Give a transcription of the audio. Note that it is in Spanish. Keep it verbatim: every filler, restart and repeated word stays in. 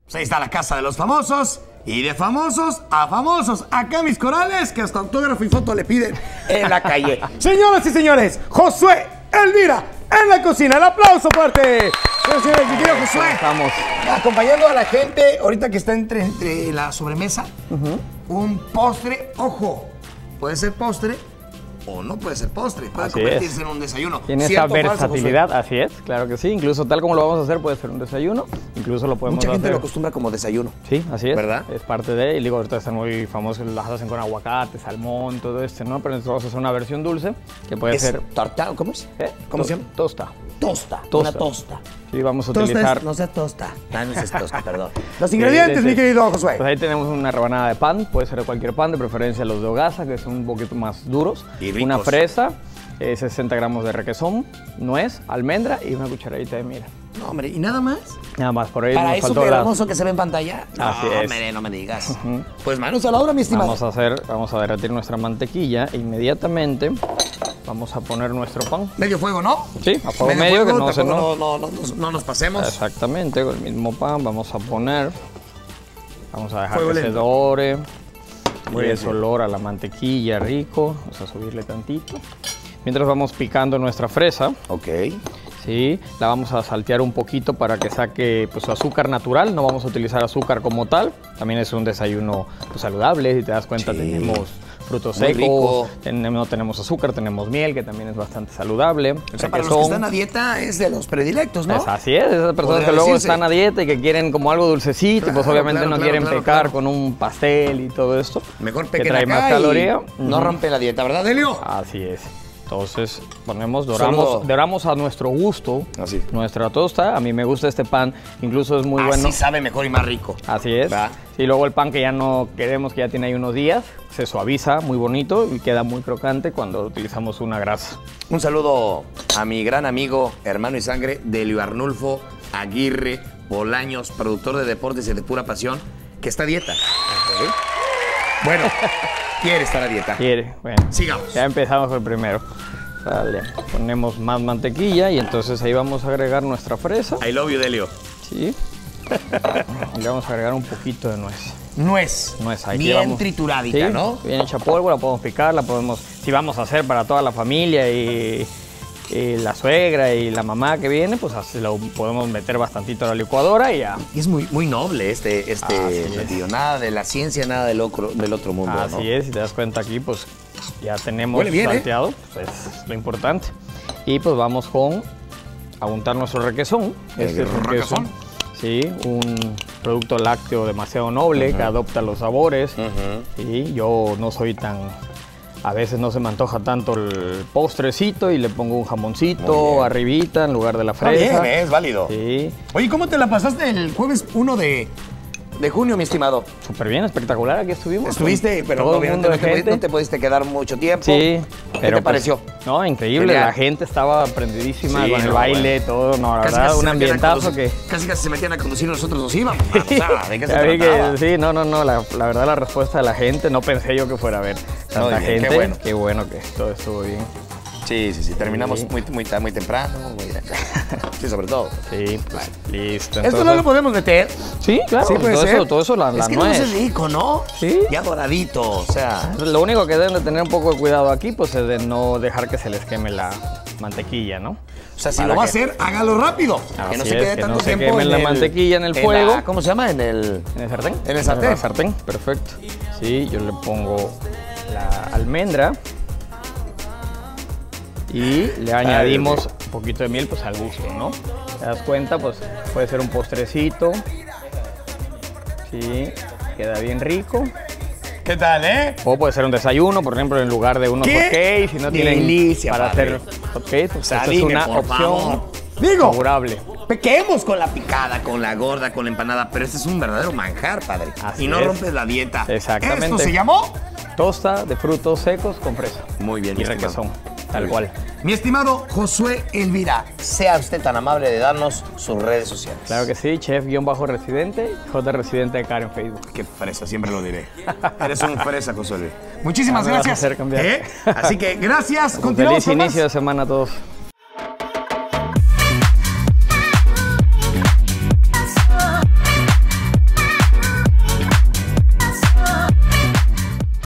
Pues ahí está la casa de los famosos. Y de famosos a famosos. Acá mis corales, que hasta autógrafo y foto le piden en la calle. Señoras y señores, Josué Elvira en la cocina. ¡El aplauso fuerte! Señoras y señores, mi querido Josué. Estamos acompañando a la gente, ahorita que está entre, entre la sobremesa, uh-huh. un postre. Ojo, puede ser postre o no puede ser postre. Puede así convertirse es. en un desayuno. Tiene esa versatilidad, así es, claro que sí. Incluso tal como lo vamos a hacer puede ser un desayuno. Incluso lo podemos Mucha gente hacer. lo acostumbra como desayuno. Sí, así es. ¿Verdad? Es parte de, y digo, ahorita están muy famosos, las hacen con aguacate, salmón, todo esto, ¿no? Pero nosotros vamos a hacer una versión dulce que puede ¿Es ser... torta? ¿Cómo es? ¿Eh? ¿Cómo to se llama? Tosta. Tosta. Tosta. Una tosta. Sí, vamos a tosta utilizar... Es, no sea tosta. No, no es tosta, perdón. Los ingredientes, sí, sí, sí. mi querido Josué. Pues ahí tenemos una rebanada de pan, puede ser de cualquier pan, de preferencia los de hogaza, que son un poquito más duros. Y ricos. Una fresa, eh, sesenta gramos de requesón, nuez, almendra y una cucharadita de miel. No, hombre, ¿y nada más? Nada más, por ahí ¿Para nos eso faltó que la... hermoso que se ve en pantalla? No, así es. Hombre, no me digas. Uh-huh. Pues manos a la obra, mi estimado. Vamos a hacer, vamos a derretir nuestra mantequilla e inmediatamente vamos a poner nuestro pan. Medio fuego, ¿no? Sí, a fuego medio, medio fuego, que no se no, no, no, no, no nos pasemos. Exactamente, con el mismo pan vamos a poner, vamos a dejar fuego que lento. se dore. Muy y bien, ese sí. olor a la mantequilla rico, vamos a subirle tantito. Mientras vamos picando nuestra fresa. Ok. Sí, la vamos a saltear un poquito para que saque pues, su azúcar natural. No vamos a utilizar azúcar como tal. También es un desayuno pues, saludable. Si te das cuenta, sí. tenemos frutos Muy secos, tenemos, no tenemos azúcar, tenemos miel, que también es bastante saludable. O sea, para los que están a dieta es de los predilectos, ¿no? Es, así es, esas personas que luego decirse. están a dieta y que quieren como algo dulcecito, claro, y pues obviamente claro, no claro, quieren claro, pecar claro. con un pastel y todo esto. Mejor que trae acá más caloría. No uh-huh. rompe la dieta, ¿verdad, Helio? Así es. Entonces ponemos, doramos, doramos a nuestro gusto Así. nuestra tosta. A mí me gusta este pan, incluso es muy Así bueno. Así sabe mejor y más rico. Así es. ¿Va? Y luego el pan que ya no queremos, que ya tiene ahí unos días, se suaviza muy bonito y queda muy crocante cuando utilizamos una grasa. Un saludo a mi gran amigo, hermano y sangre, Delio Arnulfo Aguirre Bolaños, productor de deportes y de pura pasión, que está a dieta. Okay. Bueno. Quiere estar a dieta. Quiere, bueno. Sigamos. Ya empezamos por el primero. Vale. Ponemos más mantequilla y entonces ahí vamos a agregar nuestra fresa. I love you, Delio. Sí. Y le vamos a agregar un poquito de nuez. Nuez. Nuez. Ahí bien vamos, trituradita, ¿sí? ¿no? Bien hecha polvo, la podemos picar, la podemos... Si vamos a hacer para toda la familia y, y la suegra y la mamá que viene, pues así lo podemos meter bastantito a la licuadora y ya. Y es muy, muy noble este, este platillo. Nada de la ciencia, nada del otro, del otro mundo, Así ¿no? es, si te das cuenta aquí, pues ya tenemos bien, salteado, ¿eh? pues es lo importante. Y pues vamos con a untar nuestro requesón. Este es un requesón. Sí, un producto lácteo demasiado noble, uh-huh. que adopta los sabores. Uh-huh. Y yo no soy tan... A veces no se me antoja tanto el postrecito y le pongo un jamoncito arribita en lugar de la fresa. Está bien, es válido. Sí. Oye, ¿cómo te la pasaste el jueves primero de, de junio, mi estimado? Súper bien, espectacular, aquí estuvimos. Estuviste, pero todo obviamente no te, pudiste, no te pudiste quedar mucho tiempo. Sí. ¿Qué pero te pareció? Pues, no, increíble, Genial. La gente estaba prendidísima sí, con el no, baile, bueno. todo, no, la casi, verdad, casi un ambientazo que... Casi casi se metían a conducir, nosotros nos íbamos. Man, o sea, ¿de qué se que, trataba? sí, no, no, no, la, la verdad la respuesta de la gente, no pensé yo que fuera a ver tanta bien, gente. qué bueno. Qué bueno que todo estuvo bien. Sí, sí, sí, terminamos sí. Muy, muy, muy temprano, muy... sí, sobre todo. Sí, pues, bueno. Listo. Entonces... ¿Esto no lo podemos meter? Sí, claro, sí, puede todo, ser. Eso, todo eso la, la es que nuez. no es rico, ¿no? Sí. Ya doradito, o sea... Lo único que deben de tener un poco de cuidado aquí, pues es de no dejar que se les queme la mantequilla, ¿no? O sea, si Para lo va que... a hacer, hágalo rápido. Así que no se quede es, que tanto no se tiempo queme en la el, mantequilla en el en fuego. La, ¿Cómo se llama? En el... ¿En el sartén? En el sartén. En el sartén, perfecto. Sí, yo le pongo la almendra. Y le añadimos un poquito de miel, pues al gusto, ¿no? ¿Te das cuenta? Pues puede ser un postrecito. Sí, queda bien rico. ¿Qué tal, eh? O puede ser un desayuno, por ejemplo, en lugar de unos hotcakes. Si no tienen delicia, para padre. hacer hotcakes, pues o sea, esta dime, es una opción favor. Digo, favorable. Pequemos con la picada, con la gorda, con la empanada, pero este es un verdadero manjar, padre. Así y no es. rompes la dieta. Exactamente. ¿Esto se llamó? Tosta de frutos secos con fresa. Muy bien, y requesón, tal cual. Mi estimado Josué Elvira, sea usted tan amable de darnos sus redes sociales. Claro que sí, chef-residente, J Residente de Cara en Facebook. Qué fresa, siempre lo diré. Eres un fresa, Josué. Muchísimas Ah, me vas a gracias. hacer cambiar. ¿Eh? Así que gracias. Continuamos Feliz inicio de semana a todos.